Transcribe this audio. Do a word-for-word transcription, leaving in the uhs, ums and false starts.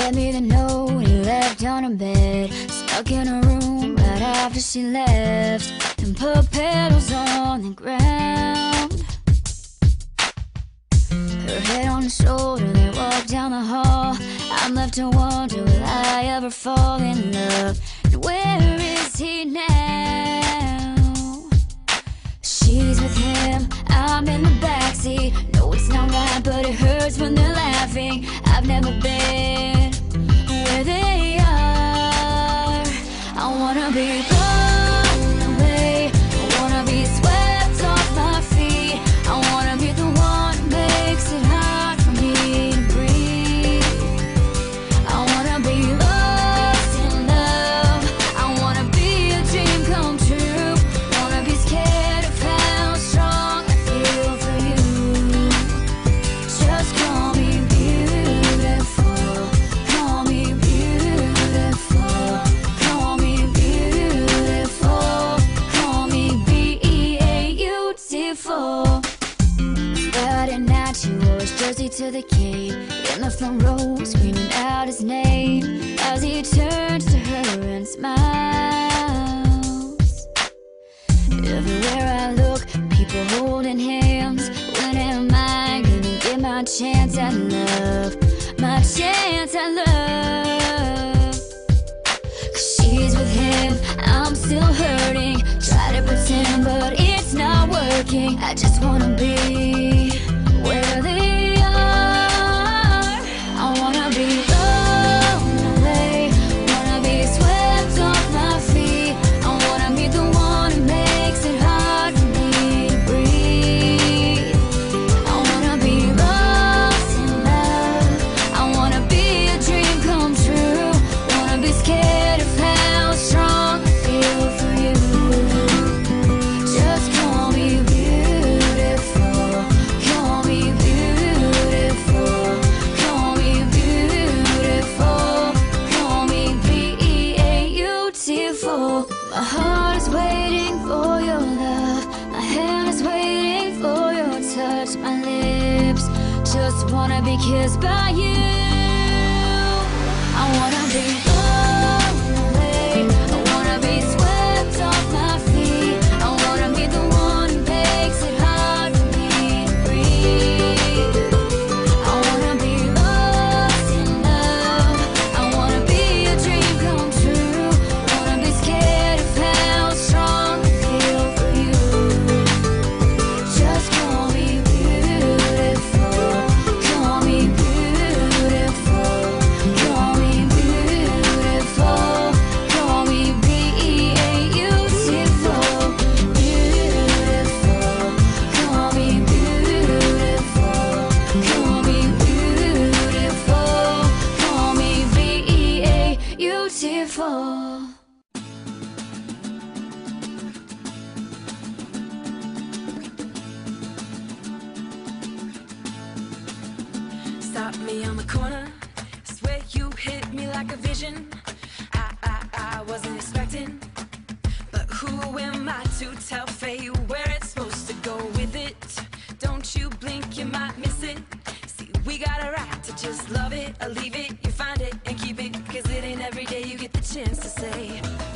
read me the note he left on her bed. Stuck in a room right after she left, and put petals on the ground. Her head on his shoulder, they walk down the hall. I'm left to wonder, will I ever fall in love? And where is he now? She's with him, I'm in the backseat. No, it's not right, but it hurts when they're laughing. I've never been where they are. I wanna be blown away, I wanna be swept off my feet. I wanna be the one who makes it hard for me to breathe. I wanna be lost in love, I wanna be a dream come true. Wanna be scared of how strong I feel for you. Just call me beautiful, call me beautiful, call me beautiful, call me beautiful. Friday night, she wore his jersey to the game, in the front row, screaming out his name as he turns to her and smiles. Everywhere I look, people holding hands. When am I gonna get my chance at love? My chance at love. Cause she's with him, I'm still hurting. Try to pretend, but it's not working. I just wanna be where they are. I wanna be blown away, wanna be swept off my feet. I wanna be the one who makes it hard for me to breathe. I wanna be lost in love, I wanna be a dream come true. Wanna be scared of how strong I feel for you. Just call me beautiful, call me beautiful, call me beautiful, call me beautiful. My heart is waiting for your love, my hand is waiting for your touch. My lips just wanna be kissed by you. I wanna be blown away, I wanna be swept off my feet. I wanna be the one who makes it hard for me to breathe. I wanna be lost in love, I wanna be a dream come true. Wanna be scared of how strong I feel for you. Just call me beautiful, call me beautiful, call me beautiful, call me beautiful, beautiful, call me beautiful, call me beautiful, call me beautiful. Stop me on the corner, swear you hit me like a vision. I, I, I wasn't expecting, but who am I to tell fate where it's supposed to go with it? Don't you blink, you might miss it. See, we got a right to just love it or leave it. You find it and keep it, cause it ain't every day you get the chance to say